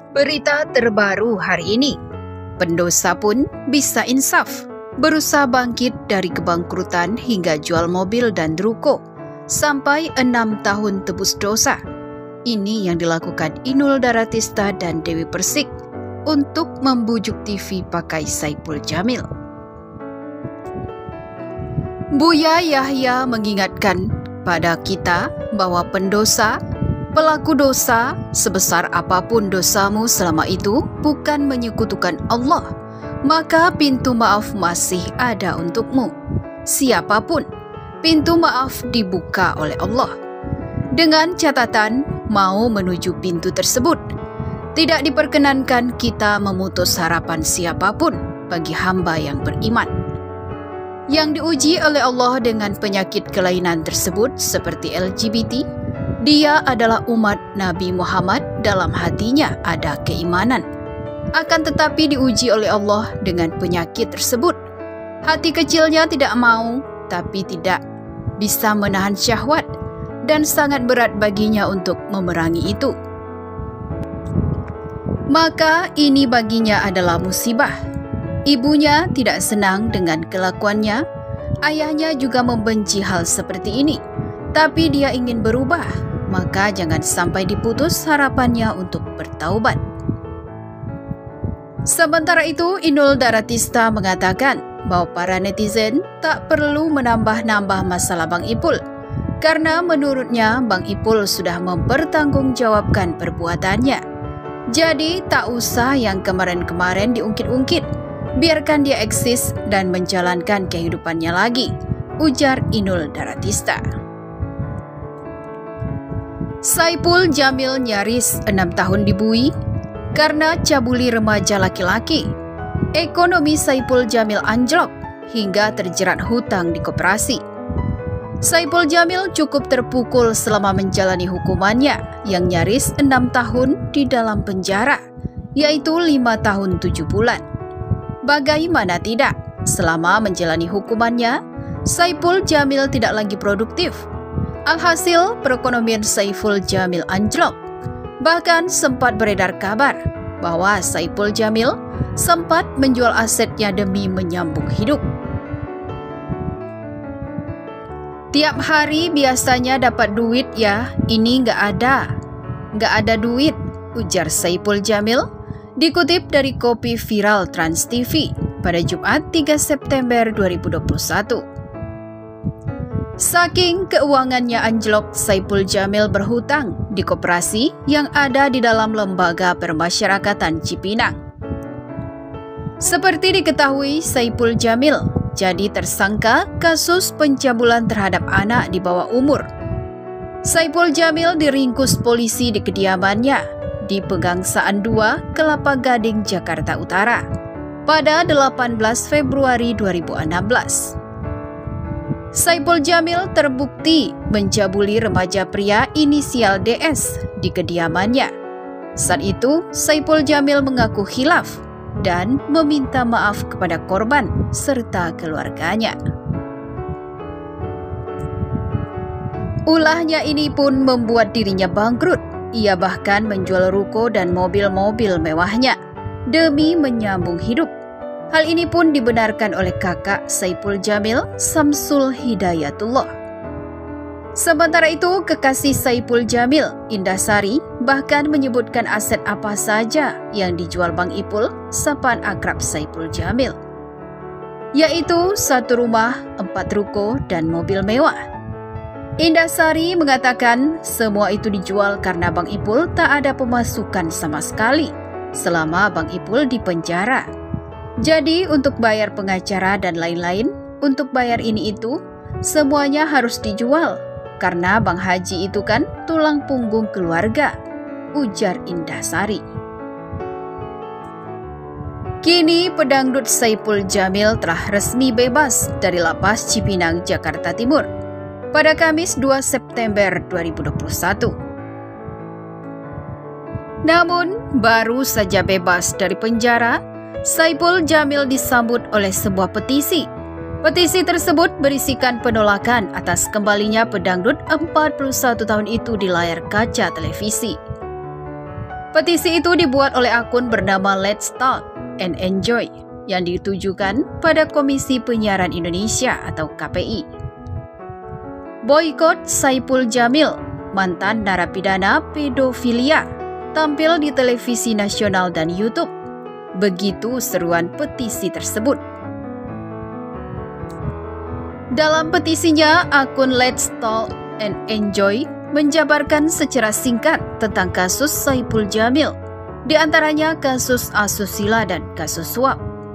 Berita terbaru hari ini, pendosa pun bisa insaf, berusaha bangkit dari kebangkrutan hingga jual mobil dan ruko, sampai 6 tahun tebus dosa. Ini yang dilakukan Inul Daratista dan Dewi Persik untuk membujuk TV pakai Saipul Jamil. Buya Yahya mengingatkan pada kita bahwa pendosa, pelaku dosa, sebesar apapun dosamu selama itu bukan menyekutukan Allah, maka pintu maaf masih ada untukmu. Siapapun, pintu maaf dibuka oleh Allah. Dengan catatan, mau menuju pintu tersebut, tidak diperkenankan kita memutus harapan siapapun bagi hamba yang beriman. Yang diuji oleh Allah dengan penyakit kelainan tersebut seperti LGBT, dia adalah umat Nabi Muhammad, dalam hatinya ada keimanan. Akan tetapi diuji oleh Allah dengan penyakit tersebut. Hati kecilnya tidak mau, tapi tidak bisa menahan syahwat, dan sangat berat baginya untuk memerangi itu. Maka ini baginya adalah musibah. Ibunya tidak senang dengan kelakuannya, ayahnya juga membenci hal seperti ini, tapi dia ingin berubah, maka jangan sampai diputus harapannya untuk bertaubat. Sementara itu, Inul Daratista mengatakan bahwa para netizen tak perlu menambah-nambah masalah Bang Ipul, karena menurutnya Bang Ipul sudah mempertanggungjawabkan perbuatannya. Jadi tak usah yang kemarin-kemarin diungkit-ungkit, biarkan dia eksis dan menjalankan kehidupannya lagi, ujar Inul Daratista. Saipul Jamil nyaris 6 tahun dibui karena cabuli remaja laki-laki. Ekonomi Saipul Jamil anjlok hingga terjerat hutang di koperasi. Saipul Jamil cukup terpukul selama menjalani hukumannya yang nyaris 6 tahun di dalam penjara, yaitu 5 tahun 7 bulan. Bagaimana tidak, selama menjalani hukumannya, Saipul Jamil tidak lagi produktif. Alhasil, perekonomian Saipul Jamil anjlok. Bahkan sempat beredar kabar bahwa Saipul Jamil sempat menjual asetnya demi menyambung hidup. Tiap hari biasanya dapat duit ya, ini nggak ada duit, ujar Saipul Jamil, dikutip dari Kopi Viral Trans TV pada Jumat 3 September 2021. Saking keuangannya anjlok, Saipul Jamil berhutang di koperasi yang ada di dalam Lembaga Permasyarakatan Cipinang. Seperti diketahui, Saipul Jamil jadi tersangka kasus pencabulan terhadap anak di bawah umur. Saipul Jamil diringkus polisi di kediamannya di Pegangsaan 2, Kelapa Gading, Jakarta Utara pada 18 Februari 2016. Saipul Jamil terbukti mencabuli remaja pria inisial DS di kediamannya. Saat itu, Saipul Jamil mengaku khilaf dan meminta maaf kepada korban serta keluarganya. Ulahnya ini pun membuat dirinya bangkrut. Ia bahkan menjual ruko dan mobil-mobil mewahnya demi menyambung hidup. Hal ini pun dibenarkan oleh kakak Saipul Jamil, Samsul Hidayatullah. Sementara itu, kekasih Saipul Jamil, Indasari, bahkan menyebutkan aset apa saja yang dijual Bang Ipul, sapaan akrab Saipul Jamil, yaitu 1 rumah, 4 ruko, dan mobil mewah. Indasari mengatakan semua itu dijual karena Bang Ipul tak ada pemasukan sama sekali selama Bang Ipul di penjara. Jadi untuk bayar pengacara dan lain-lain, untuk bayar ini itu, semuanya harus dijual. Karena Bang Haji itu kan tulang punggung keluarga, ujar Indasari. Kini pedangdut Saipul Jamil telah resmi bebas dari Lapas Cipinang, Jakarta Timur pada Kamis 2 September 2021. Namun, baru saja bebas dari penjara, Saipul Jamil disambut oleh sebuah petisi. Petisi tersebut berisikan penolakan atas kembalinya pedangdut 41 tahun itu di layar kaca televisi. Petisi itu dibuat oleh akun bernama Let's Talk and Enjoy yang ditujukan pada Komisi Penyiaran Indonesia atau KPI. Boykot Saipul Jamil, mantan narapidana pedofilia, tampil di televisi nasional dan YouTube. Begitu seruan petisi tersebut. Dalam petisinya, akun Let's Talk and Enjoy menjabarkan secara singkat tentang kasus Saipul Jamil, di antaranya kasus asusila dan kasus suap.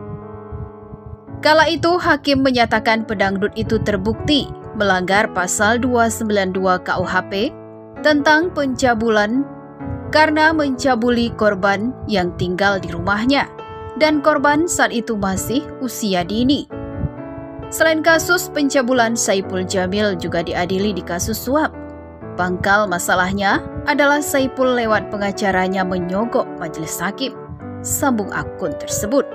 Kala itu, hakim menyatakan pedangdut itu terbukti melanggar pasal 292 KUHP tentang pencabulan karena mencabuli korban yang tinggal di rumahnya, dan korban saat itu masih usia dini. Selain kasus pencabulan, Saipul Jamil juga diadili di kasus suap. Pangkal masalahnya adalah Saipul lewat pengacaranya menyogok majelis hakim, sambung akun tersebut.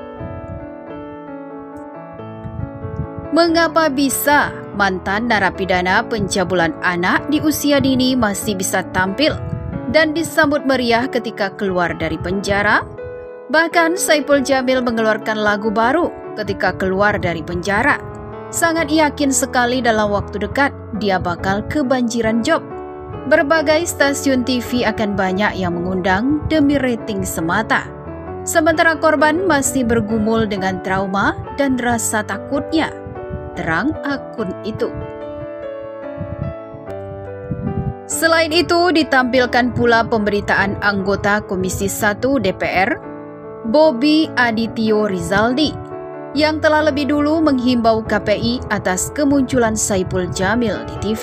Mengapa bisa mantan narapidana pencabulan anak di usia dini masih bisa tampil dan disambut meriah ketika keluar dari penjara? Bahkan Saipul Jamil mengeluarkan lagu baru ketika keluar dari penjara. Sangat yakin sekali dalam waktu dekat dia bakal kebanjiran job. Berbagai stasiun TV akan banyak yang mengundang demi rating semata. Sementara korban masih bergumul dengan trauma dan rasa takutnya, terang akun itu. Selain itu, ditampilkan pula pemberitaan anggota Komisi 1 DPR, Bobi Adityo Rizaldi, yang telah lebih dulu menghimbau KPI atas kemunculan Saipul Jamil di TV.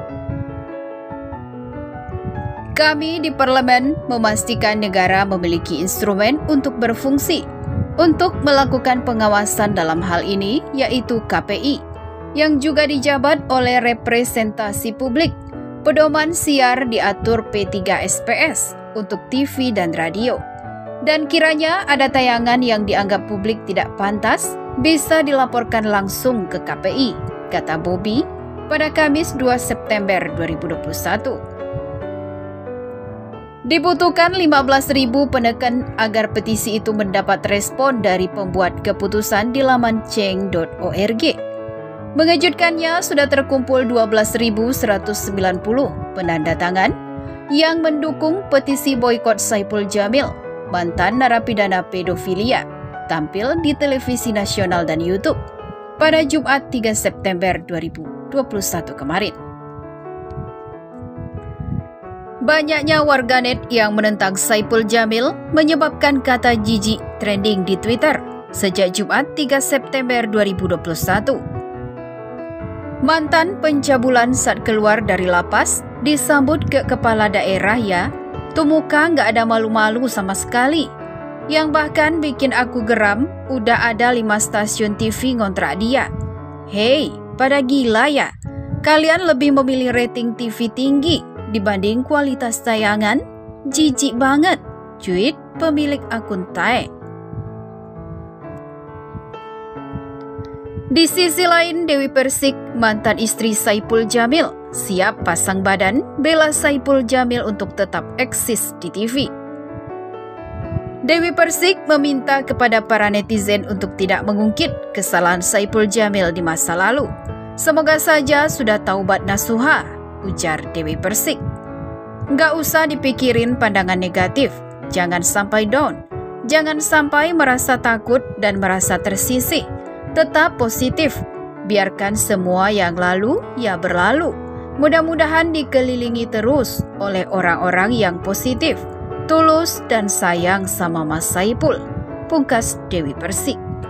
Kami di parlemen memastikan negara memiliki instrumen untuk berfungsi untuk melakukan pengawasan dalam hal ini, yaitu KPI, yang juga dijabat oleh representasi publik. Pedoman siar diatur P3 SPS untuk TV dan radio. Dan kiranya ada tayangan yang dianggap publik tidak pantas, bisa dilaporkan langsung ke KPI, kata Bobi pada Kamis 2 September 2021. Dibutuhkan 15.000 penekan agar petisi itu mendapat respon dari pembuat keputusan di laman change.org. Mengejutkannya, sudah terkumpul 12.190 penanda tangan yang mendukung petisi boykot Saipul Jamil, mantan narapidana pedofilia, tampil di televisi nasional dan YouTube pada Jumat 3 September 2021 kemarin. Banyaknya warganet yang menentang Saipul Jamil menyebabkan kata jijik trending di Twitter sejak Jumat 3 September 2021. Mantan pencabulan saat keluar dari lapas disambut ke kepala daerah ya. Tuh muka nggak ada malu-malu sama sekali. Yang bahkan bikin aku geram, udah ada 5 stasiun TV ngontrak dia. Hei, pada gila ya? Kalian lebih memilih rating TV tinggi dibanding kualitas tayangan? Jijik banget, cuit pemilik akun Tae. Di sisi lain, Dewi Persik, mantan istri Saipul Jamil, siap pasang badan bela Saipul Jamil untuk tetap eksis di TV. Dewi Persik meminta kepada para netizen untuk tidak mengungkit kesalahan Saipul Jamil di masa lalu. Semoga saja sudah taubat nasuha, ujar Dewi Persik. Nggak usah dipikirin pandangan negatif, jangan sampai down, jangan sampai merasa takut dan merasa tersisih. Tetap positif, biarkan semua yang lalu ya berlalu. Mudah-mudahan dikelilingi terus oleh orang-orang yang positif, tulus dan sayang sama Mas Saipul, pungkas Dewi Persik.